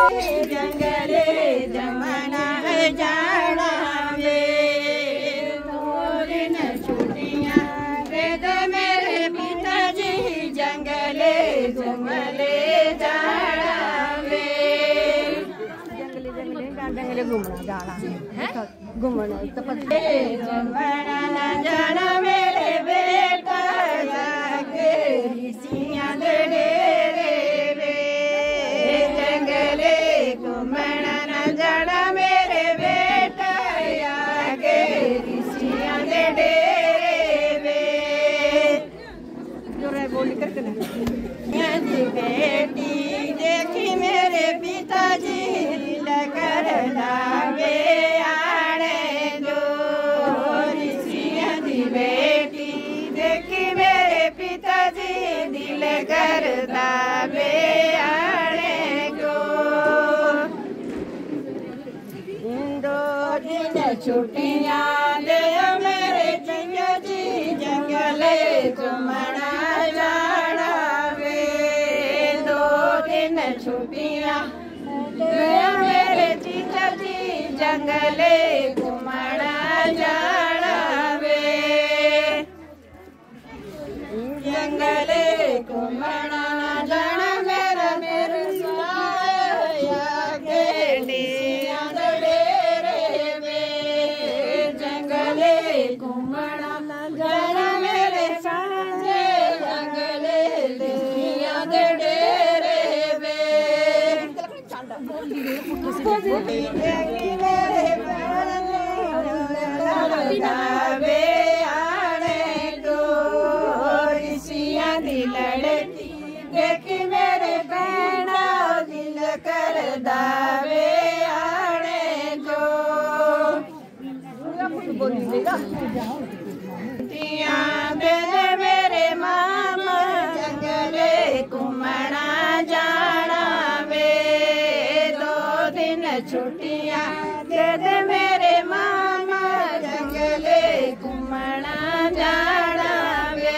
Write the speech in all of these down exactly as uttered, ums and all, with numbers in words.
जंगले जमना जाना वे दिन छुट्टियां वेद मेरे पिताजी जंगले घूमले जाना वे जंगले जंगले घूमना जाना घूमना घूमना न जाना मेरे बेटा जाके ऋषियां दे डेरे वे जंगले घूमना न जाना मेरे बेटा जाके ऋषियां दे डेरे वे जोरे बोली करके ना बेटी देखी मेरे पिताजी लकर लावे आने दो ऋषियां दी बेटी देखी मेरे पिताजी दिल कर दावे आने दो दो दिन छुट्टियां दे मेरे चंगा जी जंगले घूमना जाना वे दो दिन छुट्टियां मेरे जीजा जी जंगले घूमना जाना वे जंगले घूमना जाना मेरा मेरे साया गेड़ियां डेरे वे जंगले घूमना जाना मेरे सांझे जंगले लिया डेरे वे दावे आने दो ऋषियां दी लड़की देखी मेरे बहना दिल कर दावे आने दो मेरे मामा जंगले घूमना जाना वे दो दिन छुट्टियां दे दे मेरे मामा जंगले घूमना जाना वे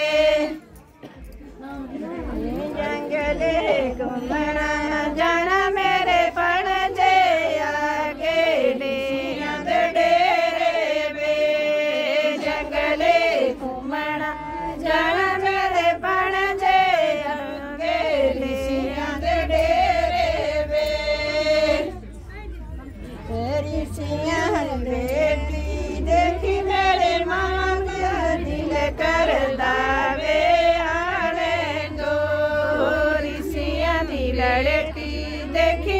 जंगले घूमना जाना मेरे पणजे आगे डेरियां दे डेरे वे जंगले घूमना जाना मेरे पणजे आगे डेरियां दे डेरे वे ऋषियां बेटी देखी मेरे मांगा दिल कर दावे आने दो ऋषियां दी लड़की देखी